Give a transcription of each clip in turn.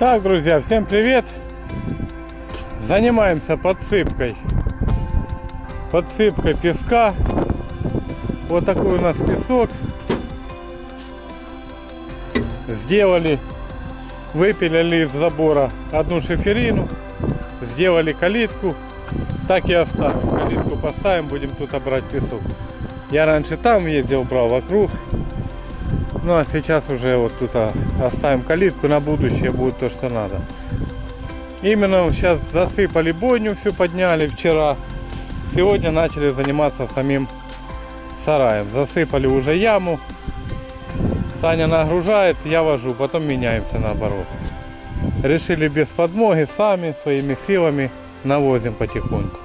Так, друзья, всем привет! Занимаемся подсыпкой песка. Вот такой у нас песок. Сделали, выпилили из забора одну шиферину, сделали калитку. Так и оставим. Калитку поставим, будем тут брать песок. Я раньше там ездил, брал вокруг. Ну а сейчас уже вот тут оставим калитку, на будущее будет то, что надо. Именно сейчас засыпали бойню, всю подняли вчера. Сегодня начали заниматься самим сараем. Засыпали уже яму. Саня нагружает, я вожу, потом меняемся наоборот. Решили без подмоги, сами, своими силами навозим потихоньку.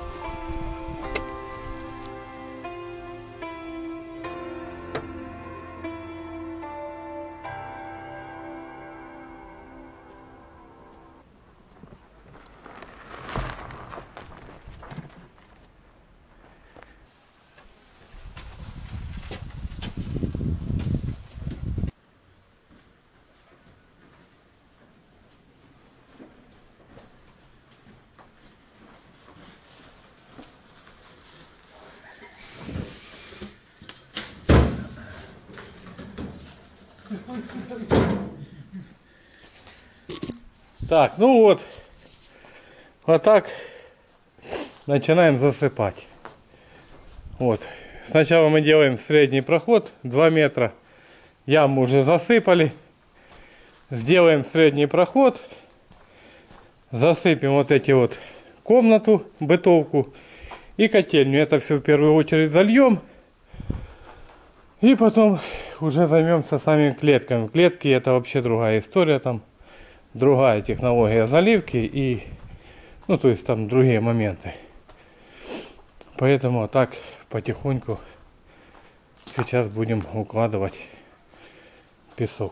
Так, ну вот так начинаем засыпать. Вот, сначала мы делаем средний проход 2 метра. Яму уже засыпали. Сделаем средний проход. Засыпем вот эти вот комнату, бытовку и котельню. Это все в первую очередь зальем. И потом уже займемся самими клетками. Клетки это вообще другая история, там другая технология заливки и, ну то есть там другие моменты. Поэтому так потихоньку сейчас будем укладывать песок.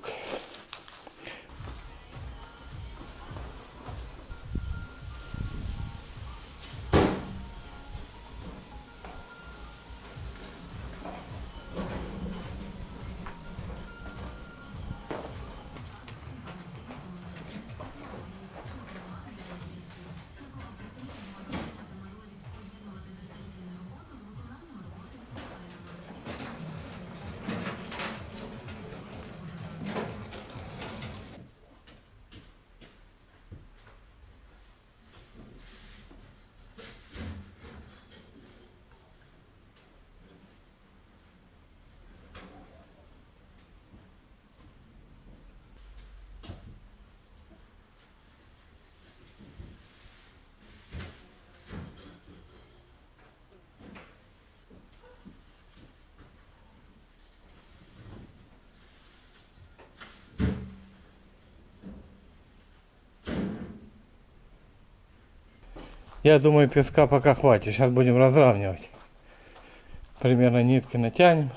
Я думаю, песка пока хватит. Сейчас будем разравнивать. Примерно нитки натянем.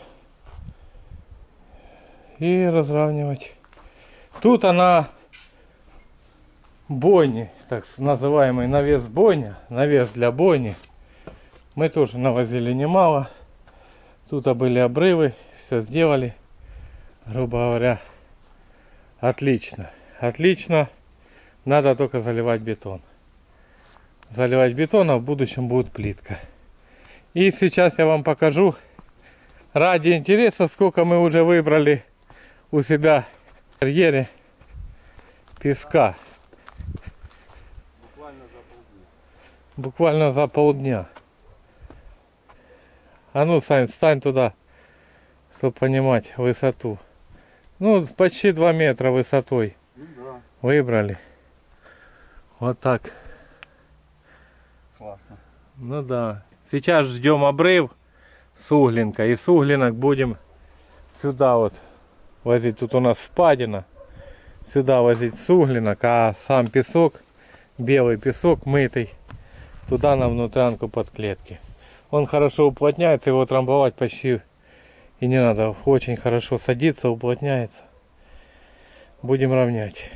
И разравнивать. Тут она бойни, так называемый навес бойня. Навес для бойни. Мы тоже навозили немало. Тут были обрывы. Все сделали. Грубо говоря, отлично. Отлично. Надо только заливать бетон. Заливать бетон, а в будущем будет плитка. И сейчас я вам покажу, ради интереса, сколько мы уже выбрали у себя в карьере песка. Буквально за полдня. А ну, Сань, встань туда, чтобы понимать высоту. Ну, почти 2 метра высотой выбрали. Вот так. Классно. Ну да. Сейчас ждем обрыв с углинка. И с углинок будем сюда вот возить. Тут у нас впадина. Сюда возить с углинок. А сам песок, белый песок мытый, туда на внутрянку под клетки. Он хорошо уплотняется. Его трамбовать почти и не надо. Очень хорошо садится, уплотняется. Будем равнять.